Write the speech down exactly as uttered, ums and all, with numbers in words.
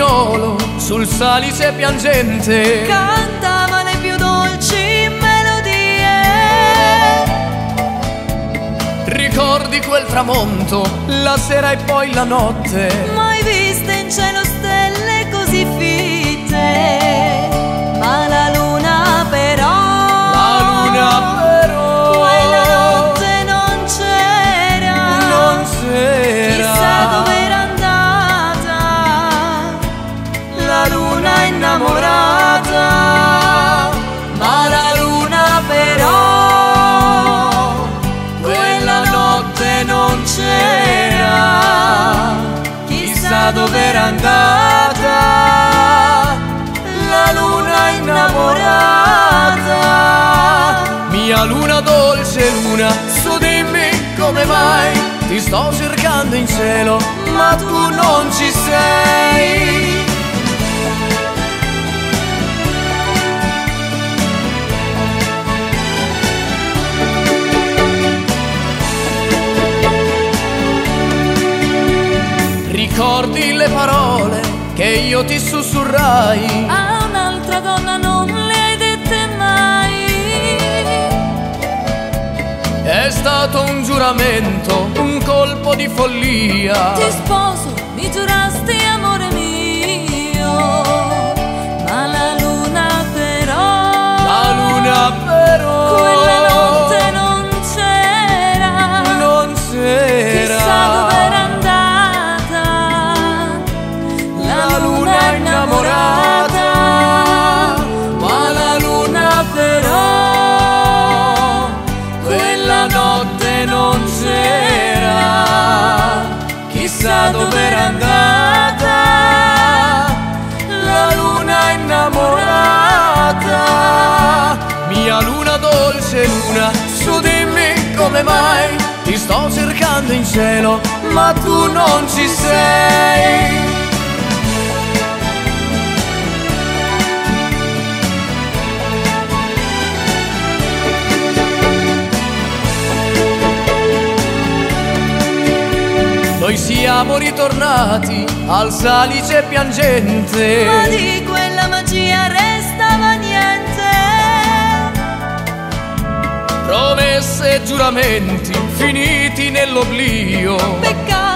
rossignolo sul salice piangente cantava le più dolci melodie. Ricordi quel tramonto, la sera e poi la notte, Mai viste in cielo stelle così fitte, ma la luna però, la luna però quella notte non c'era, non c'era. chissà dove era andata la luna innamorata, ma la luna però quella notte non c'era, chissà dove era andata la luna innamorata. Mia luna, dolce luna, su dimmi come mai ti sto cercando in cielo, ma tu non ci sei. Ricordi le parole che io ti sussurrai? A un'altra donna non le hai dette mai. È stato un giuramento, un colpo di follia. Ti sposo, mi giurasti amore mio, ma la luna però, La luna però quella notte non c'era, non c'era. chissà dove era andata la luna innamorata, Ma la luna però quella notte non c'era, chissà dove era andata la luna innamorata. Mia luna, dolce luna, su dimmi come mai ti sto cercando in cielo, ma tu non ci sei. Noi siamo ritornati al salice piangente, ma di quella magia restava niente. promesse e giuramenti finiti nell'oblio. Peccato